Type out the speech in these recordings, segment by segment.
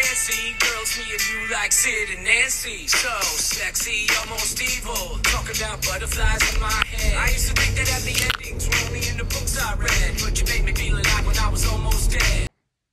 fancy. Girls, me and you like Sid and Nancy. So sexy, almost evil. Talking about butterflies in my head. I used to think that happy endings were only in the books I read. But you made me feel alive when I was almost dead.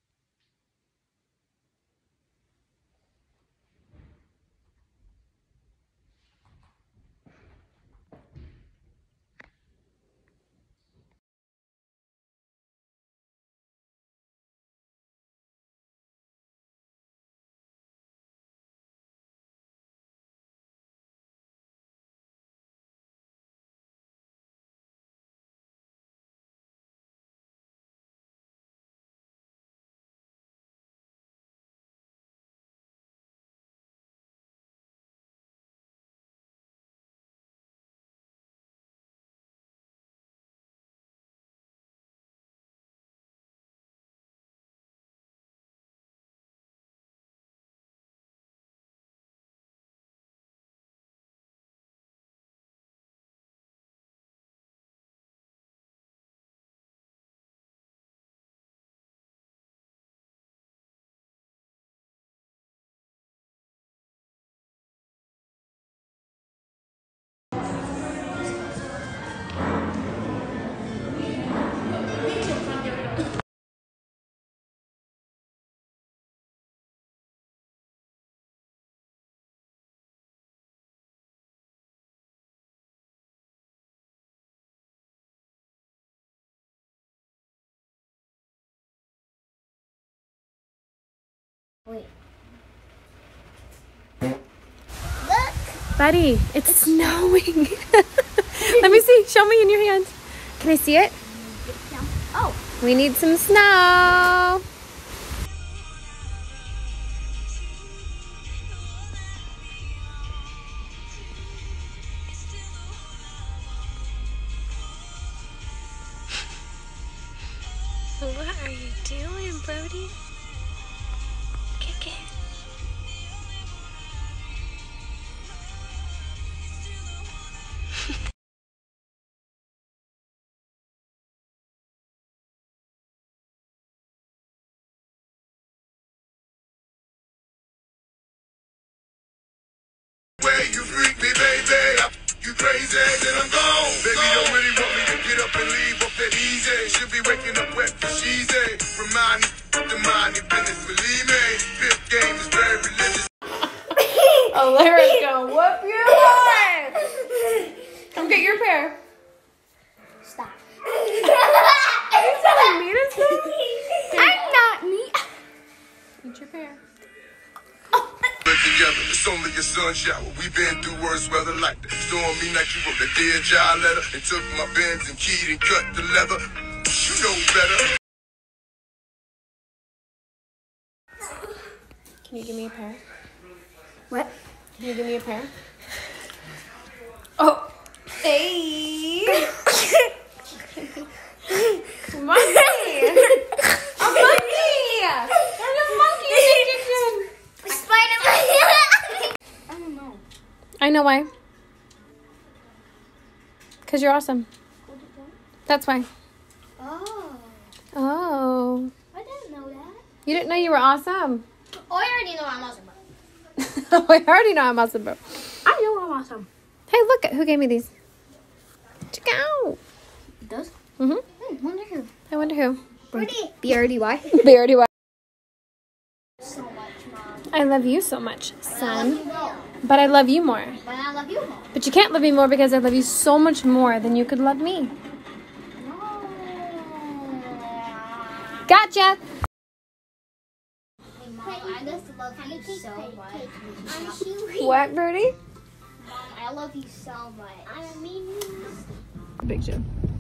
Wait. Look! Buddy, it's snowing. Let me see. Show me in your hand. Can I see it? Oh. We need some snow. What are you doing, Brody? Kick it. Way you freak me, baby. You crazy, then I'm gone. Baby, don't really want me to get up and leave up that easy. Should be waking up wet for cheesy. Remind me, the mind your business, believe me. Fifth game is very religious. Oh, Lyra's gonna whoop your butt. Come get your pair. Stop. Are you telling me to stop? I'm not me. Eat your pear. Together, it's only a sun shower. We've been through worse weather like that. Stormy night, you wrote a dear child letter and took my Benz and keyed and cut the leather. You know better. Can you give me a pear? What? Can you give me a pear? Oh. Hey. Monkey. A monkey. There's a monkey in the kitchen. Spider-Man. I don't know. I know why. Because you're awesome. That's why. Oh. Oh. I didn't know that. You didn't know you were awesome. Oh, I already know I'm awesome. I already know I'm awesome, bro. I know I'm awesome. Hey, look at who gave me these. Check out. It does? Mm-hmm. Wonder who. I wonder who. B-R-D-Y. B-R-D-Y. So much, Mom. I love you so much, son. No. But I love you more. But I love you more. But you can't love me more because I love you so much more than you could love me. No. Gotcha. Hey, Mom, I just love you so much. What, Birdie? Mom, I love you so much. I mean, Big Joe.